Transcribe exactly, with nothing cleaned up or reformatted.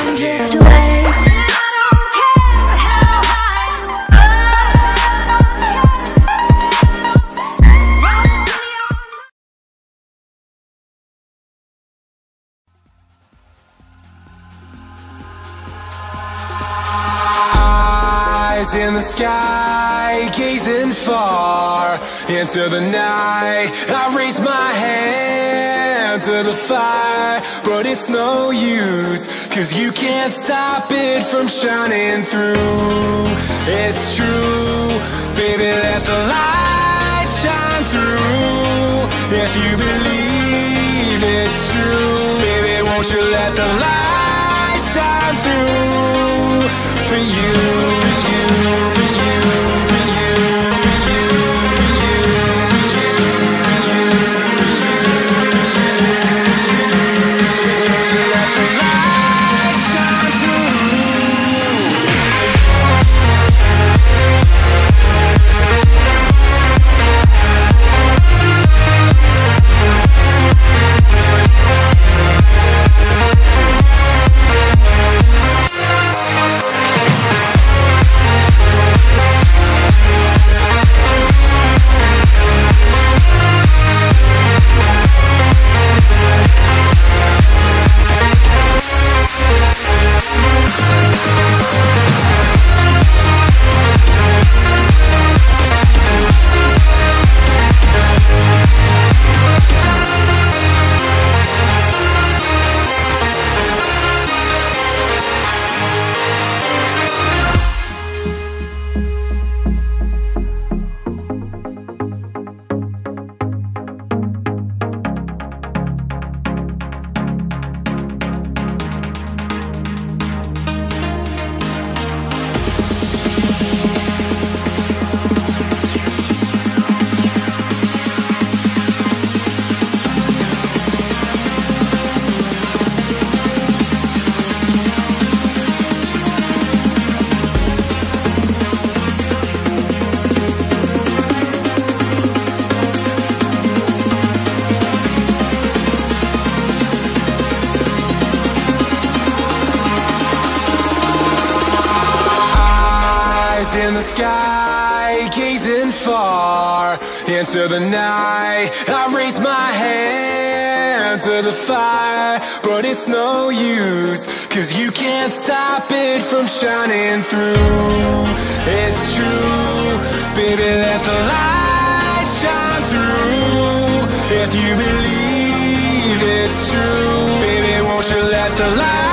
and drift away. In the sky, gazing far into the night, I raise my hand to the fire, but it's no use, cause you can't stop it from shining through. It's true, baby, let the light shine through. If you believe it's true, baby, won't you let the light shine through for you. In the sky, gazing far into the night, I raise my hand to the fire, but it's no use, cause you can't stop it from shining through. It's true, baby, let the light shine through. If you believe it's true, baby, won't you let the light